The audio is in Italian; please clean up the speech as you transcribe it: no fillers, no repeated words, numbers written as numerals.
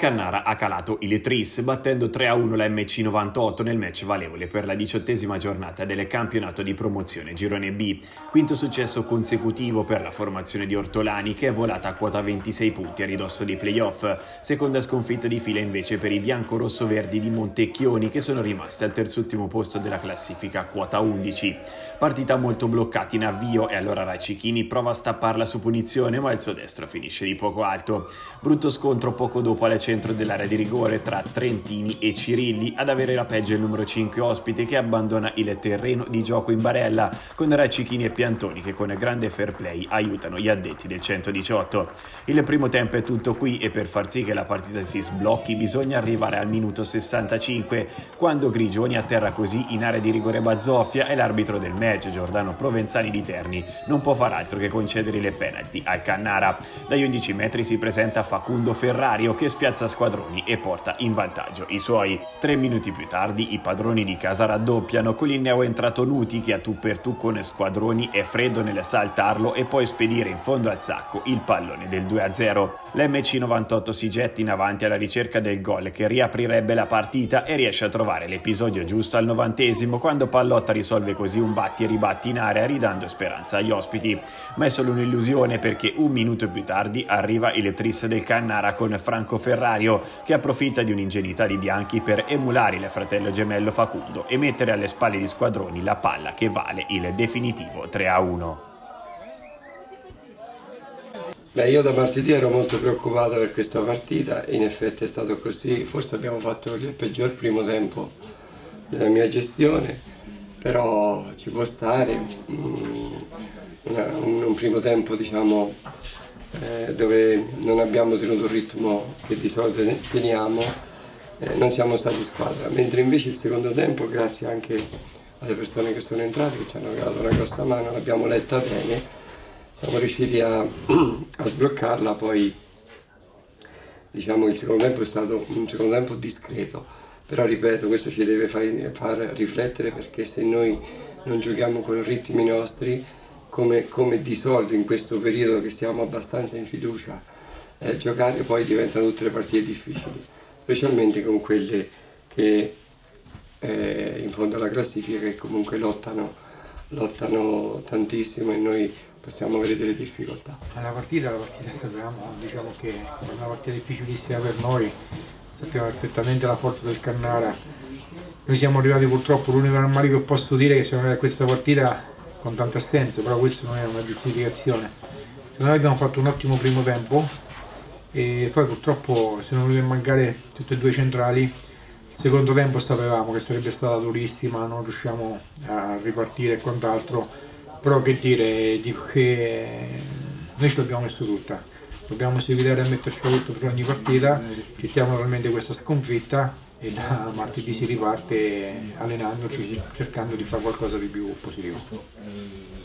Cannara ha calato il Tris battendo 3-1 la MC98 nel match valevole per la 18ª giornata del campionato di promozione Girone B, quinto successo consecutivo per la formazione di Ortolani che è volata a quota 26 punti a ridosso dei playoff, seconda sconfitta di fila invece per i bianco-rosso-verdi di Montecchioni che sono rimasti al terzultimo posto della classifica a quota 11. Partita molto bloccata in avvio e allora Raccichini prova a stapparla su punizione ma il suo destro finisce di poco alto. Brutto scontro poco dopo al centro dell'area di rigore tra Trentini e Cirilli, ad avere la peggio il numero 5 ospite che abbandona il terreno di gioco in barella con Raccichini e Piantoni che con grande fair play aiutano gli addetti del 118. Il primo tempo è tutto qui e per far sì che la partita si sblocchi bisogna arrivare al minuto 65 quando Grigioni atterra così in area di rigore Bazzoffia e l'arbitro del match Giordano Provenzani di Terni non può far altro che concedere le penalty al Cannara. Dagli 11 metri si presenta Facundo Ferrario che spiazza Squadroni e porta in vantaggio i suoi. 3 minuti più tardi i padroni di casa raddoppiano con il neoentrato Nuti che a tu per tu con Squadroni è freddo nel saltarlo e poi spedire in fondo al sacco il pallone del 2-0. L'MC98 si getta in avanti alla ricerca del gol che riaprirebbe la partita e riesce a trovare l'episodio giusto al 90° quando Pallotta risolve così un batti e ribatti in area ridando speranza agli ospiti. Ma è solo un'illusione perché un minuto più tardi arriva il tris del Cannara con Franco Ferrario che approfitta di un'ingenuità di Bianchi per emulare il fratello gemello Facundo e mettere alle spalle di Squadroni la palla che vale il definitivo 3-1. Beh, io da martedì ero molto preoccupato per questa partita, in effetti è stato così, forse abbiamo fatto il peggior primo tempo della mia gestione, però ci può stare, un primo tempo diciamo dove non abbiamo tenuto il ritmo che di solito teniamo, non siamo stati squadra, mentre invece il secondo tempo, grazie anche alle persone che sono entrate, che ci hanno dato una grossa mano, l'abbiamo letta bene, siamo riusciti a sbloccarla. Poi diciamo il secondo tempo è stato un secondo tempo discreto, però ripeto, questo ci deve far riflettere, perché se noi non giochiamo con i ritmi nostri, come di solito in questo periodo che siamo abbastanza in fiducia, giocare poi diventano tutte le partite difficili, specialmente con quelle che in fondo alla classifica che comunque lottano tantissimo e noi possiamo avere delle difficoltà. La partita sappiamo, diciamo che è una partita difficilissima per noi, sappiamo perfettamente la forza del Cannara. Noi siamo arrivati purtroppo, l'unico rammarico che posso dire è che siamo arrivati a questa partita con tante assenze, però questo non è una giustificazione. Secondo me abbiamo fatto un ottimo primo tempo e poi purtroppo sono venuti a mancare tutti e due centrali. Il secondo tempo sapevamo che sarebbe stata durissima, non riusciamo a ripartire e quant'altro, però che dire, dico che noi ce l'abbiamo messo tutta, dobbiamo evitare a metterci tutto per ogni partita, accettiamo naturalmente questa sconfitta e da martedì si riparte allenandoci, cercando di fare qualcosa di più positivo.